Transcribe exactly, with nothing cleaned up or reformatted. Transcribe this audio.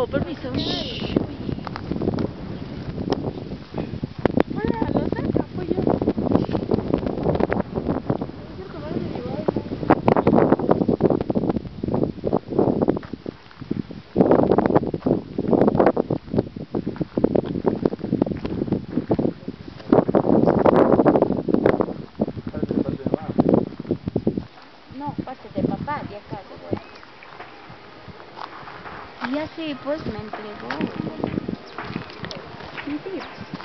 permiso, permiso. Hola, lo saca, pues yo. No, parte de papá, de acá, de acá. Y así pues me entregó. Mentiras.